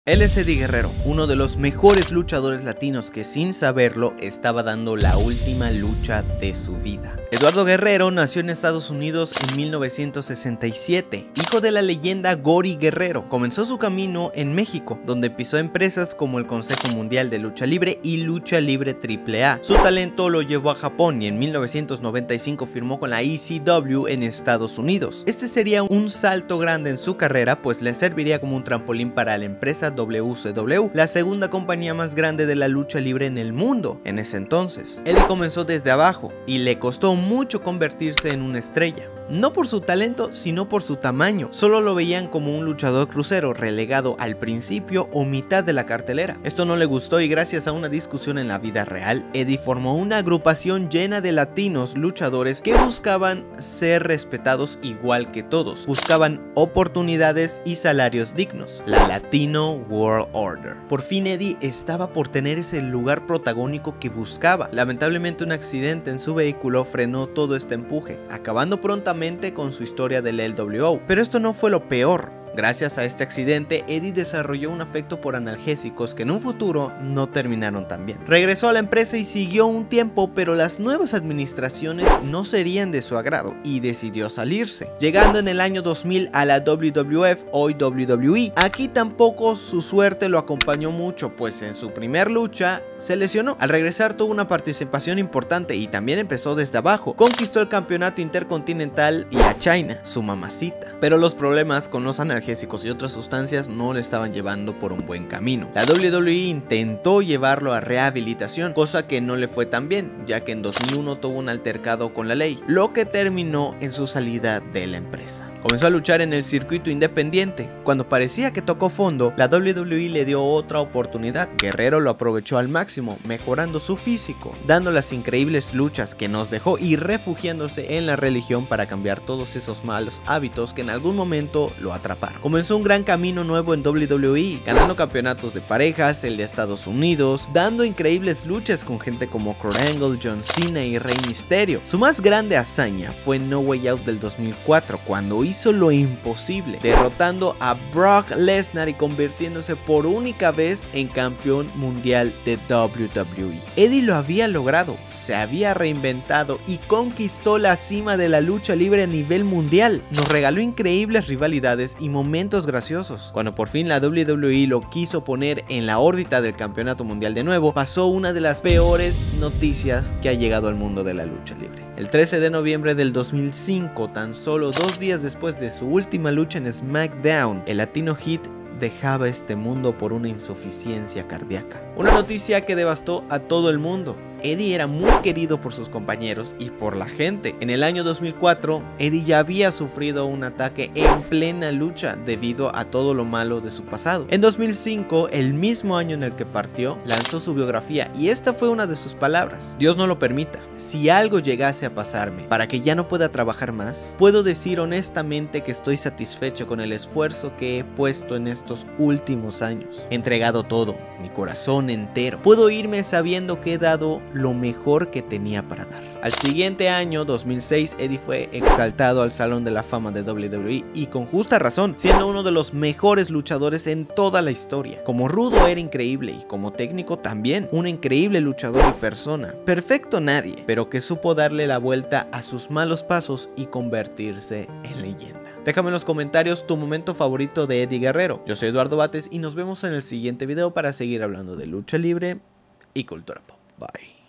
Él es Eddie Guerrero, uno de los mejores luchadores latinos que sin saberlo estaba dando la última lucha de su vida. Eduardo Guerrero nació en Estados Unidos en 1967, hijo de la leyenda Gory Guerrero. Comenzó su camino en México, donde pisó empresas como el Consejo Mundial de Lucha Libre y Lucha Libre AAA. Su talento lo llevó a Japón y en 1995 firmó con la ECW en Estados Unidos. Este sería un salto grande en su carrera, pues le serviría como un trampolín para la empresa WCW, la segunda compañía más grande de la lucha libre en el mundo en ese entonces. Eddie comenzó desde abajo y le costó mucho convertirse en una estrella. No por su talento, sino por su tamaño. Solo lo veían como un luchador crucero relegado al principio o mitad de la cartelera. Esto no le gustó y gracias a una discusión en la vida real, Eddie formó una agrupación llena de latinos luchadores que buscaban ser respetados igual que todos. Buscaban oportunidades y salarios dignos. La Latino World Order. Por fin Eddie estaba por tener ese lugar protagónico que buscaba. Lamentablemente un accidente en su vehículo frenó todo este empuje, acabando prontamente con su historia del LWO. Pero esto no fue lo peor. Gracias a este accidente, Eddie desarrolló un afecto por analgésicos que en un futuro no terminaron tan bien. Regresó a la empresa y siguió un tiempo, pero las nuevas administraciones no serían de su agrado y decidió salirse, llegando en el año 2000 a la WWF, hoy WWE. Aquí tampoco su suerte lo acompañó mucho, pues en su primer lucha se lesionó. Al regresar tuvo una participación importante y también empezó desde abajo. Conquistó el campeonato intercontinental y a Chyna, su mamacita. Pero los problemas con los analgésicos y otras sustancias no le estaban llevando por un buen camino. La WWE intentó llevarlo a rehabilitación, cosa que no le fue tan bien, ya que en 2001 tuvo un altercado con la ley, lo que terminó en su salida de la empresa. Comenzó a luchar en el circuito independiente. Cuando parecía que tocó fondo, la WWE le dio otra oportunidad. Guerrero lo aprovechó al máximo, mejorando su físico, dando las increíbles luchas que nos dejó y refugiándose en la religión para cambiar todos esos malos hábitos que en algún momento lo atraparon. Comenzó un gran camino nuevo en WWE, ganando campeonatos de parejas, el de Estados Unidos, dando increíbles luchas con gente como Kurt Angle, John Cena y Rey Mysterio. Su más grande hazaña fue en No Way Out del 2004, cuando hizo lo imposible, derrotando a Brock Lesnar y convirtiéndose por única vez en campeón mundial de WWE. Eddie lo había logrado, se había reinventado y conquistó la cima de la lucha libre a nivel mundial. Nos regaló increíbles rivalidades y momentos graciosos. Cuando por fin la WWE lo quiso poner en la órbita del campeonato mundial de nuevo, pasó una de las peores noticias que ha llegado al mundo de la lucha libre. El 13 de noviembre del 2005, tan solo 2 días después de su última lucha en SmackDown, el Latino Heat dejaba este mundo por una insuficiencia cardíaca. Una noticia que devastó a todo el mundo. Eddie era muy querido por sus compañeros y por la gente. En el año 2004, Eddie ya había sufrido un ataque en plena lucha debido a todo lo malo de su pasado. En 2005, el mismo año en el que partió, lanzó su biografía y esta fue una de sus palabras: Dios no lo permita. Si algo llegase a pasarme para que ya no pueda trabajar más, puedo decir honestamente que estoy satisfecho con el esfuerzo que he puesto en estos últimos años. He entregado todo, mi corazón entero. Puedo irme sabiendo que he dado lo mejor que tenía para dar. Al siguiente año, 2006, Eddie fue exaltado al Salón de la Fama de WWE y con justa razón, siendo uno de los mejores luchadores en toda la historia. Como rudo era increíble y como técnico también, un increíble luchador y persona. Perfecto nadie, pero que supo darle la vuelta a sus malos pasos y convertirse en leyenda. Déjame en los comentarios tu momento favorito de Eddie Guerrero. Yo soy Eduardo Bates y nos vemos en el siguiente video para seguir hablando de lucha libre y cultura pop. Bye.